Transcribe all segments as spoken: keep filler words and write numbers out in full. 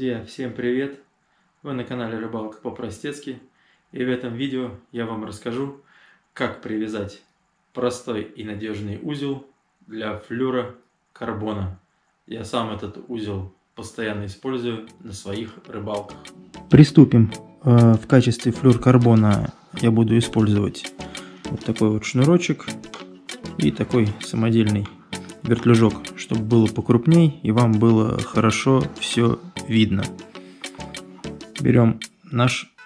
Друзья, всем привет! Вы на канале Рыбалка по-простецки, и в этом видео я вам расскажу, как привязать простой и надежный узел для флюрокарбона. Я сам этот узел постоянно использую на своих рыбалках. Приступим. В качестве флюрокарбона я буду использовать вот такой вот шнурочек и такой самодельный вертлюжок, чтобы было покрупней и вам было хорошо все видно. Берем наш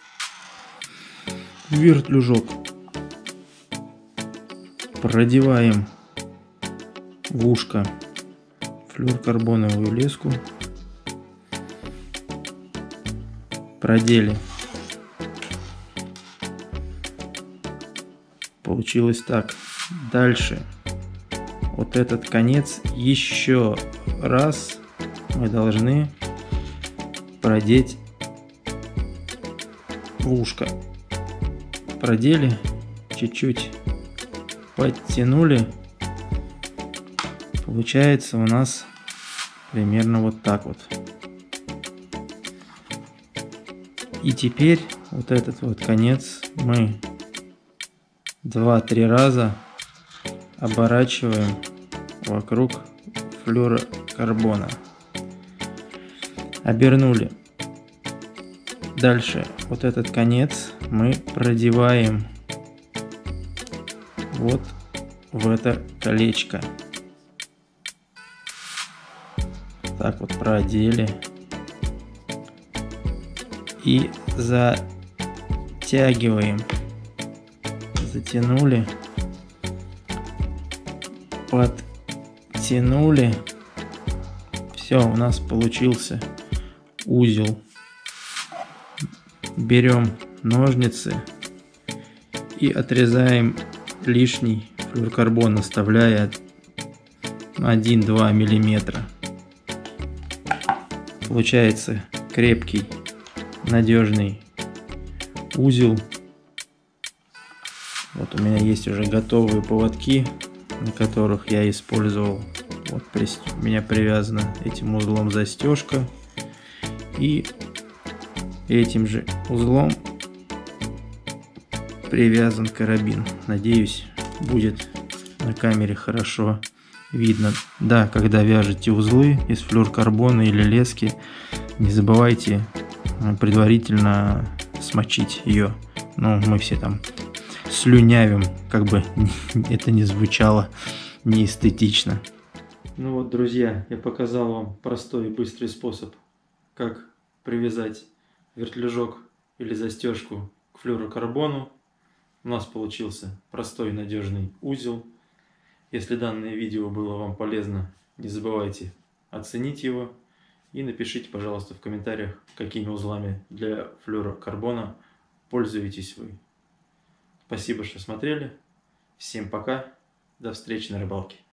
вертлюжок, продеваем в ушко флюрокарбоновую леску, продели. Получилось так. Дальше вот этот конец еще раз мы должны продеть в ушко. Продели, чуть-чуть подтянули. Получается у нас примерно вот так вот. И теперь вот этот вот конец мы два-три раза оборачиваем вокруг флюрокарбона. Обернули. Дальше вот этот конец мы продеваем вот в это колечко. Так вот продели. И затягиваем. Затянули. Подтянули. Все, у нас получился узел. Берем ножницы и отрезаем лишний флюрокарбон, оставляя один-два миллиметра. Получается крепкий, надежный узел. Вот у меня есть уже готовые поводки, на которых я использовал. Вот у меня привязана этим узлом застежка, и этим же узлом привязан карабин. Надеюсь, будет на камере хорошо видно. Да, когда вяжете узлы из флюрокарбона или лески, не забывайте предварительно смочить ее. Ну, мы все там слюнявим, как бы это ни звучало неэстетично. Ну вот, друзья, я показал вам простой и быстрый способ, как привязать вертлюжок или застежку к флюрокарбону. У нас получился простой и надежный узел. Если данное видео было вам полезно, не забывайте оценить его и напишите, пожалуйста, в комментариях, какими узлами для флюрокарбона пользуетесь вы. Спасибо, что смотрели. Всем пока. До встречи на рыбалке.